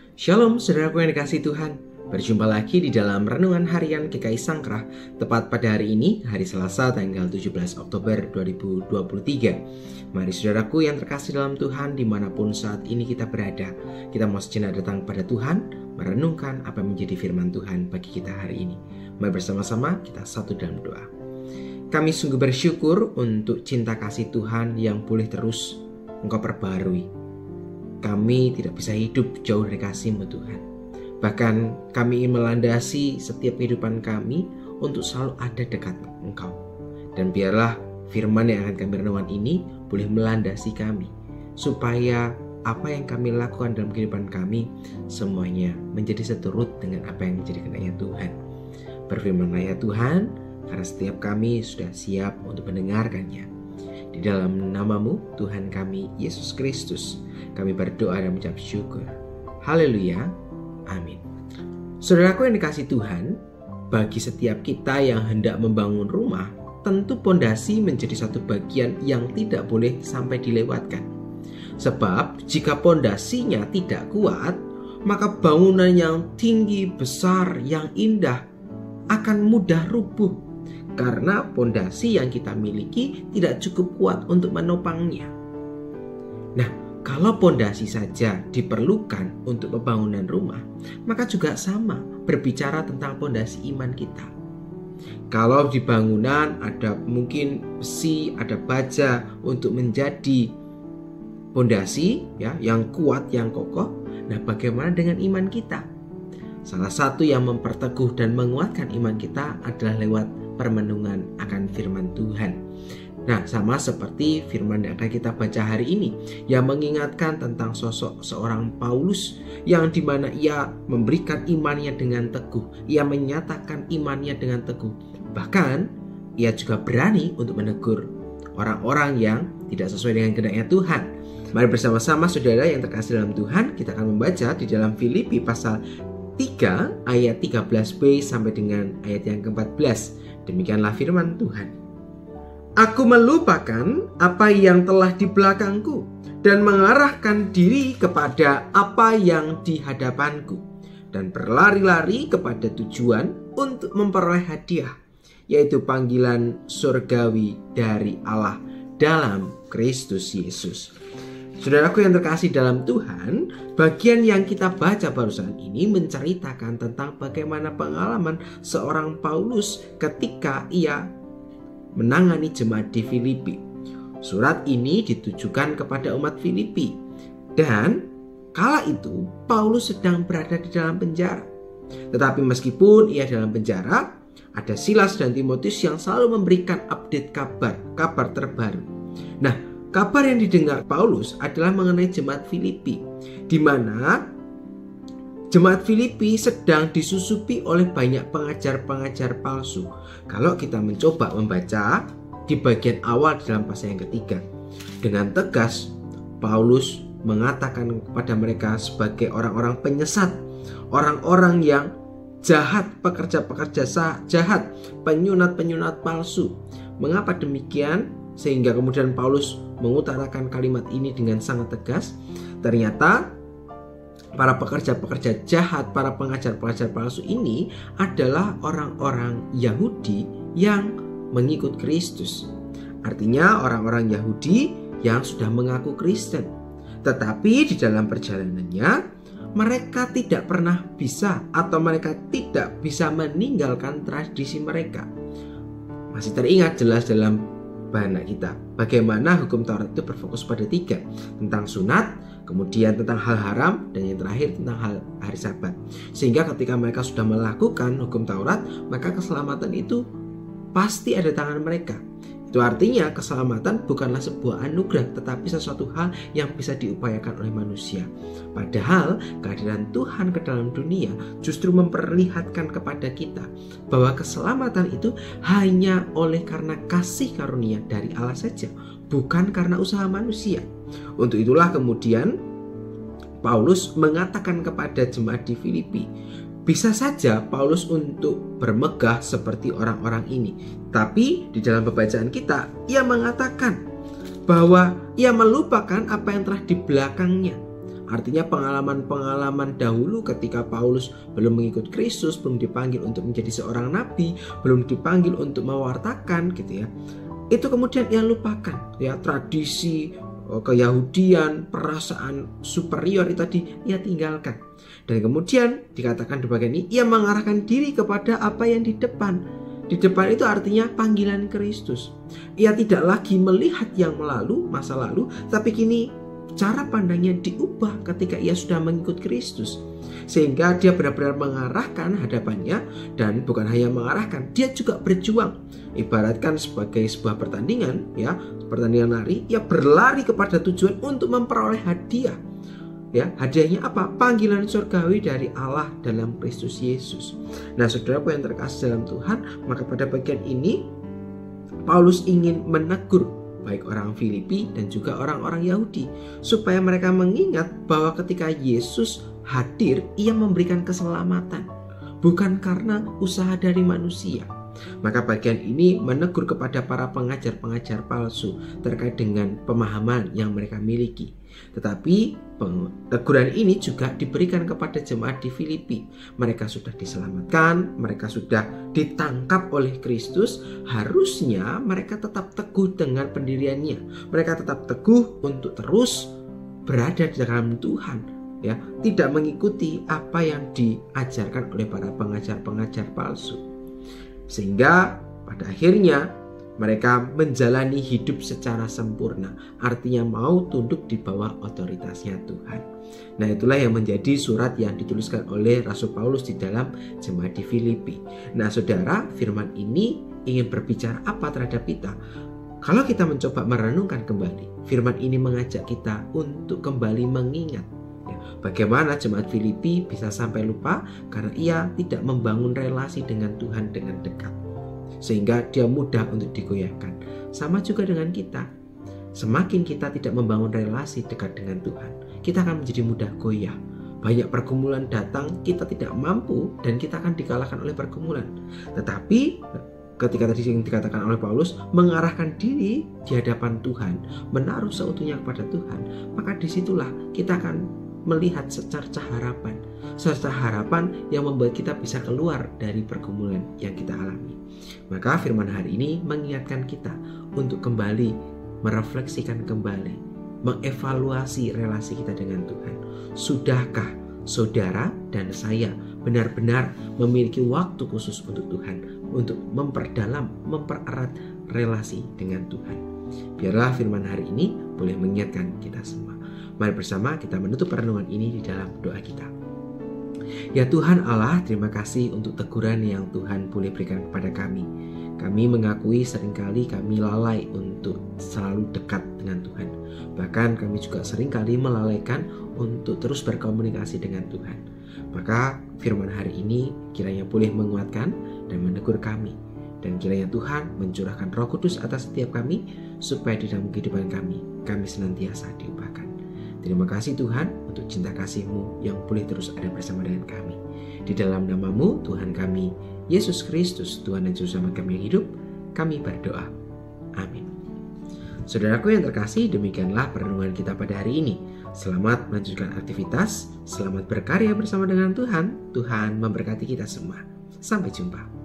Shalom saudaraku yang dikasihi Tuhan. Berjumpa lagi di dalam Renungan Harian GKI Sangkrah. Tepat pada hari ini, hari Selasa tanggal 17 Oktober 2023. Mari saudaraku yang terkasih dalam Tuhan, dimanapun saat ini kita berada, kita mau sejenak datang pada Tuhan, merenungkan apa yang menjadi firman Tuhan bagi kita hari ini. Mari bersama-sama kita satu dalam doa. Kami sungguh bersyukur untuk cinta kasih Tuhan yang boleh terus Engkau perbarui. Kami tidak bisa hidup jauh dari kasih-Mu Tuhan. Bahkan kami ingin melandasi setiap kehidupan kami untuk selalu ada dekat Engkau. Dan biarlah firman yang akan kami renungkan ini boleh melandasi kami, supaya apa yang kami lakukan dalam kehidupan kami semuanya menjadi seturut dengan apa yang menjadi kehendaknya Tuhan. Berfirmanlah ya Tuhan, karena setiap kami sudah siap untuk mendengarkannya. Di dalam nama-Mu Tuhan kami Yesus Kristus, kami berdoa dan mengucap syukur. Haleluya. Amin. Saudaraku yang dikasihi Tuhan, bagi setiap kita yang hendak membangun rumah, tentu pondasi menjadi satu bagian yang tidak boleh sampai dilewatkan. Sebab jika pondasinya tidak kuat, maka bangunan yang tinggi, besar, yang indah akan mudah rubuh, karena pondasi yang kita miliki tidak cukup kuat untuk menopangnya. Nah, kalau pondasi saja diperlukan untuk pembangunan rumah, maka juga sama berbicara tentang pondasi iman kita. Kalau di bangunan ada mungkin besi, ada baja untuk menjadi pondasi ya, yang kuat, yang kokoh. Nah, bagaimana dengan iman kita? Salah satu yang memperteguh dan menguatkan iman kita adalah lewat permenungan akan firman Tuhan. Nah, sama seperti firman yang akan kita baca hari ini, yang mengingatkan tentang sosok seorang Paulus yang dimana ia memberikan imannya dengan teguh, ia menyatakan imannya dengan teguh. Bahkan ia juga berani untuk menegur orang-orang yang tidak sesuai dengan kehendaknya Tuhan. Mari bersama-sama saudara yang terkasih dalam Tuhan, kita akan membaca di dalam Filipi pasal 3 ayat 13b sampai dengan ayat yang ke-14. Demikianlah firman Tuhan. Aku melupakan apa yang telah di belakangku dan mengarahkan diri kepada apa yang di hadapanku, dan berlari-lari kepada tujuan untuk memperoleh hadiah, yaitu panggilan surgawi dari Allah dalam Kristus Yesus. Saudaraku yang terkasih dalam Tuhan, bagian yang kita baca barusan ini menceritakan tentang bagaimana pengalaman seorang Paulus ketika ia menangani jemaat di Filipi. Surat ini ditujukan kepada umat Filipi, dan kala itu Paulus sedang berada di dalam penjara. Tetapi meskipun ia dalam penjara, ada Silas dan Timotius yang selalu memberikan update kabar terbaru. Nah, kabar yang didengar Paulus adalah mengenai jemaat Filipi, di mana jemaat Filipi sedang disusupi oleh banyak pengajar-pengajar palsu. Kalau kita mencoba membaca di bagian awal dalam pasal yang ketiga, dengan tegas Paulus mengatakan kepada mereka sebagai orang-orang penyesat, orang-orang yang jahat, pekerja-pekerja jahat, penyunat-penyunat palsu. Mengapa demikian? Sehingga kemudian Paulus mengutarakan kalimat ini dengan sangat tegas. Ternyata para pekerja-pekerja jahat, para pengajar-pengajar palsu ini adalah orang-orang Yahudi yang mengikut Kristus. Artinya orang-orang Yahudi yang sudah mengaku Kristen. Tetapi di dalam perjalanannya mereka tidak pernah bisa, atau mereka tidak bisa meninggalkan tradisi mereka. Masih teringat jelas dalam benak kita bagaimana hukum Taurat itu berfokus pada 3, tentang sunat, kemudian tentang hal haram, dan yang terakhir tentang hal hari Sabat. Sehingga ketika mereka sudah melakukan hukum Taurat, maka keselamatan itu pasti ada di tangan mereka. Itu artinya keselamatan bukanlah sebuah anugerah, tetapi sesuatu hal yang bisa diupayakan oleh manusia. Padahal kehadiran Tuhan ke dalam dunia justru memperlihatkan kepada kita bahwa keselamatan itu hanya oleh karena kasih karunia dari Allah saja, bukan karena usaha manusia. Untuk itulah kemudian Paulus mengatakan kepada jemaat di Filipi, bisa saja Paulus untuk bermegah seperti orang-orang ini, tapi di dalam pembacaan kita ia mengatakan bahwa ia melupakan apa yang telah di belakangnya. Artinya pengalaman-pengalaman dahulu ketika Paulus belum mengikut Kristus, belum dipanggil untuk menjadi seorang nabi, belum dipanggil untuk mewartakan gitu ya. Itu kemudian ia lupakan ya, tradisi keyahudian, perasaan superior itu tadi ia tinggalkan. Dan kemudian dikatakan di bagian ini ia mengarahkan diri kepada apa yang di depan. Di depan itu artinya panggilan Kristus. Ia tidak lagi melihat yang lalu, masa lalu, tapi kini cara pandangnya diubah ketika ia sudah mengikut Kristus. Sehingga dia benar-benar mengarahkan hadapannya, dan bukan hanya mengarahkan, dia juga berjuang. Ibaratkan sebagai sebuah pertandingan, ya, pertandingan lari, ia berlari kepada tujuan untuk memperoleh hadiah. Ya, hadiahnya apa? Panggilan surgawi dari Allah dalam Kristus Yesus. Nah, saudaraku yang terkasih dalam Tuhan, maka pada bagian ini Paulus ingin menegur baik orang Filipi dan juga orang-orang Yahudi, supaya mereka mengingat bahwa ketika Yesus hadir, ia memberikan keselamatan, bukan karena usaha dari manusia. Maka bagian ini menegur kepada para pengajar-pengajar palsu terkait dengan pemahaman yang mereka miliki. Tetapi teguran ini juga diberikan kepada jemaat di Filipi. Mereka sudah diselamatkan, mereka sudah ditangkap oleh Kristus. Harusnya mereka tetap teguh dengan pendiriannya. Mereka tetap teguh untuk terus berada di dalam Tuhan, ya, tidak mengikuti apa yang diajarkan oleh para pengajar-pengajar palsu. Sehingga pada akhirnya mereka menjalani hidup secara sempurna, artinya mau tunduk di bawah otoritasnya Tuhan. Nah, itulah yang menjadi surat yang dituliskan oleh Rasul Paulus di dalam jemaat di Filipi. Nah, saudara, firman ini ingin berbicara apa terhadap kita? Kalau kita mencoba merenungkan kembali, firman ini mengajak kita untuk kembali mengingat bagaimana jemaat Filipi bisa sampai lupa karena ia tidak membangun relasi dengan Tuhan dengan dekat, sehingga dia mudah untuk digoyahkan. Sama juga dengan kita. Semakin kita tidak membangun relasi dekat dengan Tuhan, kita akan menjadi mudah goyah. Banyak pergumulan datang, kita tidak mampu dan kita akan dikalahkan oleh pergumulan. Tetapi ketika tadi yang dikatakan oleh Paulus, mengarahkan diri di hadapan Tuhan, menaruh seutuhnya kepada Tuhan, maka disitulah kita akan melihat secerca harapan yang membuat kita bisa keluar dari pergumulan yang kita alami. Maka firman hari ini mengingatkan kita untuk kembali merefleksikan kembali, mengevaluasi relasi kita dengan Tuhan. Sudahkah saudara dan saya benar-benar memiliki waktu khusus untuk Tuhan, untuk memperdalam, mempererat relasi dengan Tuhan? Biarlah firman hari ini boleh mengingatkan kita semua. Mari bersama kita menutup renungan ini di dalam doa kita. Ya Tuhan Allah, terima kasih untuk teguran yang Tuhan boleh berikan kepada kami. Kami mengakui seringkali kami lalai untuk selalu dekat dengan Tuhan. Bahkan kami juga seringkali melalaikan untuk terus berkomunikasi dengan Tuhan. Maka firman hari ini kiranya boleh menguatkan dan menegur kami. Dan kiranya Tuhan mencurahkan Roh Kudus atas setiap kami, supaya di dalam kehidupan kami senantiasa diubahkan. Terima kasih Tuhan untuk cinta kasih-Mu yang boleh terus ada bersama dengan kami. Di dalam nama-Mu Tuhan kami, Yesus Kristus, Tuhan dan Juru Selamat kami yang hidup, kami berdoa. Amin. Saudaraku yang terkasih, demikianlah perenungan kita pada hari ini. Selamat melanjutkan aktivitas, selamat berkarya bersama dengan Tuhan. Tuhan memberkati kita semua. Sampai jumpa.